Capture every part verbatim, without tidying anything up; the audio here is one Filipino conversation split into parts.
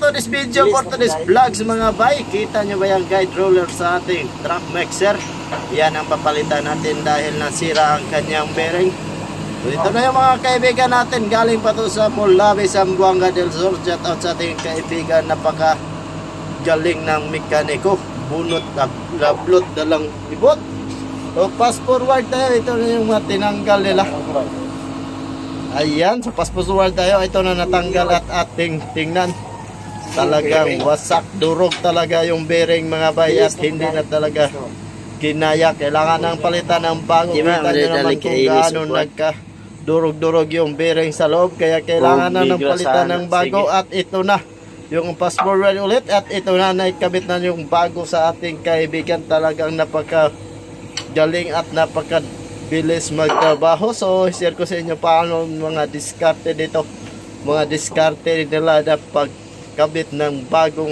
today's video, for today's vlogs mga bay. Kita nyo ba yung guide roller sa ating truck mixer? Yan ang papalitan natin dahil nasira ang kanyang bearing. So ito na yung mga kaibigan natin. Galing pa to sa Mulabi, Zamboanga del Sur. Shout out sa ating kaibigan, napaka galing ng mekaniko. Bunot, lablot, dalang ibot. So fast forward tayo. Ito na yung mga tinanggal nila. Ayan, so fast forward tayo. Ito na natanggal at ating tingnan. Talagang wasak, durog talaga yung bearing mga bay at hindi na talaga kinaya. Kailangan ng palitan ng bago. Kita nyo naman kung gaano nagka durog-durog yung bearing sa loob. Kaya kailangan na ng palitan ng bago. At ito na yung fast forward ulit. At ito na naikabit na yung bago sa ating kaibigan. Talagang napaka galing at napaka bilis magtrabaho. So share ko sa inyo paano mga diskarte dito. Mga diskarte nila na pagkabit ng bagong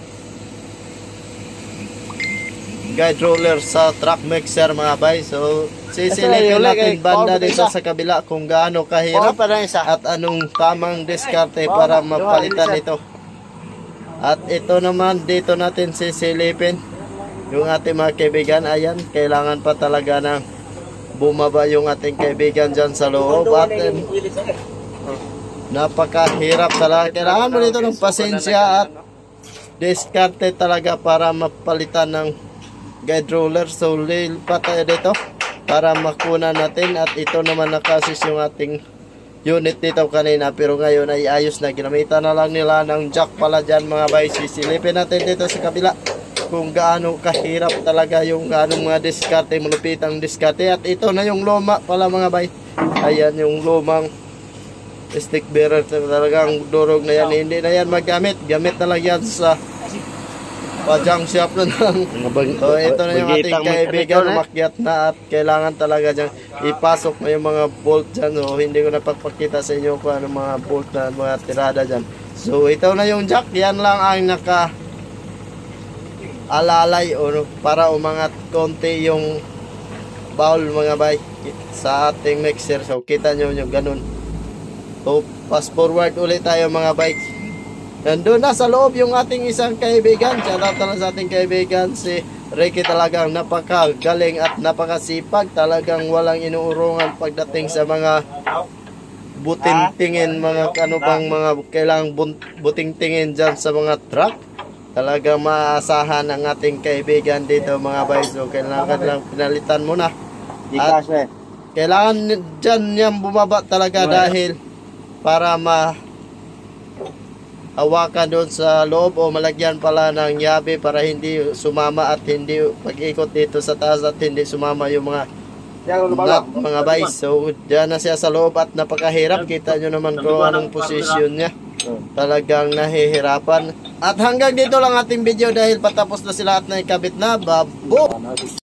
guide roller sa truck mixer mga bay. So sisilipin natin banda dito sa kabila kung gaano kahirap at anong tamang diskarte para mapalitan ito. At ito naman dito natin sisilipin yung ating mga kaibigan. Ayan, kailangan pa talaga ng bumaba yung ating kaibigan dyan sa loob. At um, napakahirap talaga. Kailangan mo dito ng pasensya at diskarte talaga para mapalitan ng guide roller. So lilipat tayo dito para makuna natin. At ito naman nakasis yung ating unit dito kanina, pero ngayon ay ayos na. Ginamitan na lang nila ng jack pala dyan mga bay. Sisilipin natin dito sa kabila kung gaano kahirap talaga yung gaano mga diskarte, malupitang diskarte. At ito na yung luma pala mga bay. Ayan yung lumang stick bearer, talagang durog na yan. Hindi na yan magamit, gamit na lang yan sa pajang shop na lang. So ito na yung ating kaibigan, umakyat na at kailangan talaga dyan ipasok na yung mga bolt dyan. So hindi ko napagpakita sa inyo kung ano mga bolt na mga tirada dyan. So ito na yung jack, yan lang ang naka alalay o para umangat konti yung bowl mga bay sa ating mixer. So kita nyo yung ganun. So fast forward ulit tayo mga bike. Nandun na sa loob yung ating isang kaibigan. Shoutout na sa ating kaibigan si Ricky. Talagang napakagaling at napakasipag. Talagang walang inuurungan pagdating sa mga buting-tingin, mga ano bang mga kailangang buting-tingin dyan sa mga truck. Talagang maaasahan ang ating kaibigan dito mga bay. So kailangan lang pinalitan mo na. At kailangan dyan niyang bumaba talaga dahil para ma hawakan doon sa loob o malagyan pala ng yabe para hindi sumama at hindi pag-ikot dito sa taas at hindi sumama yung mga nut mga bay. So dyan na siya sa loob at napakahirap. Kita nyo naman kung anong posisyon niya. Talagang nahihirapan. At hanggang dito lang ating video dahil patapos na sila at naikabit na. Babo!